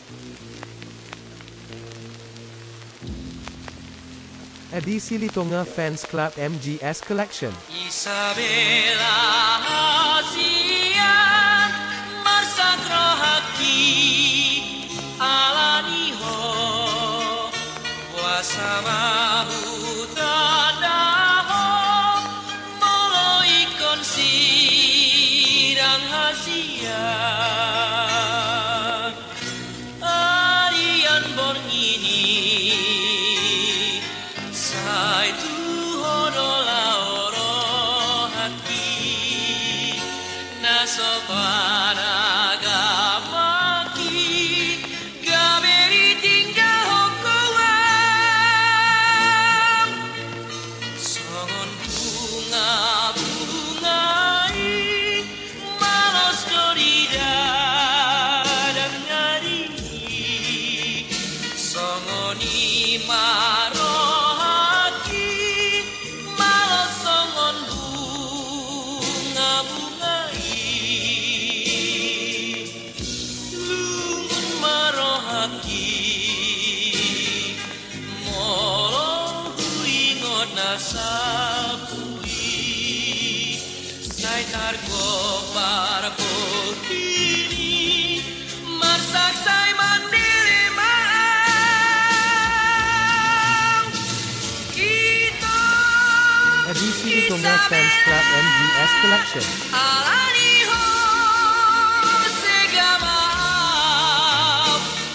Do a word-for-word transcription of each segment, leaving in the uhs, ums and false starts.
Edisi Litonga Fans Club M G S Collection. Isabella Asian Marsagro Haki Alaniho Wasama Hutadaho Molo ikon sirang hasian Arian Borngini Sai tu hodola oro haki Nasobana gamaki Gaberi tinggal hokoam Songon bunga-bungai Malos dorida dan ngari Songon imaro Sapui Sai targo parko kini Marsak sai mandiri mau Kita Edisi Litonga Fans Club M G S Collection. Alaniho segamau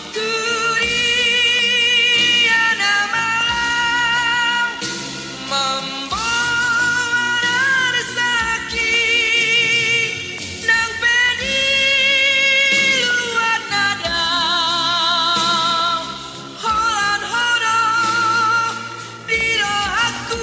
Turiana malau Membawa rezeki Nang pedi luat nadau Holan hodo Biro aku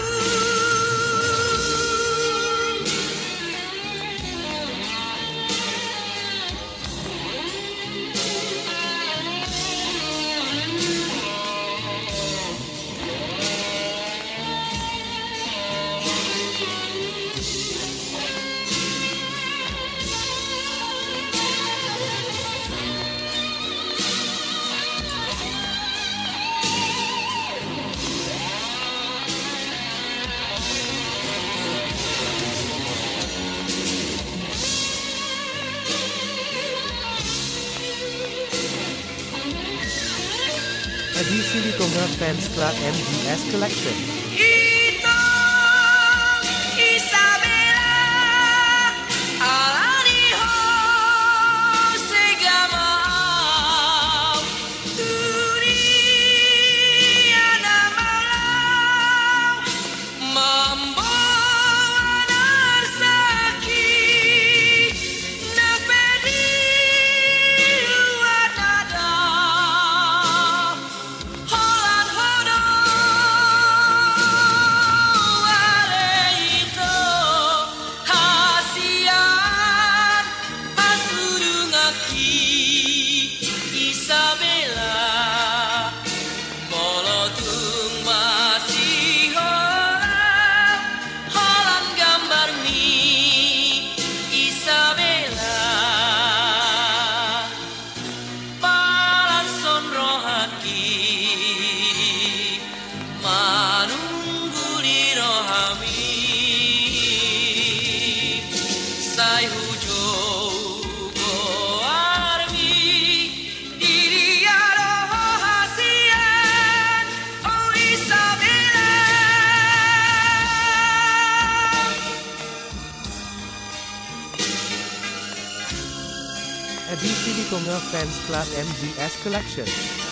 Edisi Litonga Fans Club M G S Collection. Ito Isabella Alaniho segamau Turiana malau Membawa rezeki Nang pedi luat nadau Holan hodo Ale itu hasian Pasurungaki Isabella Molotung masih holang Holan gambar mi Isabella Palason rohaki Manungguli rohami Sai hujo goarmi Diri aroho hasian Oh Isabella Edisi Litonga Fans Club M G S Collection.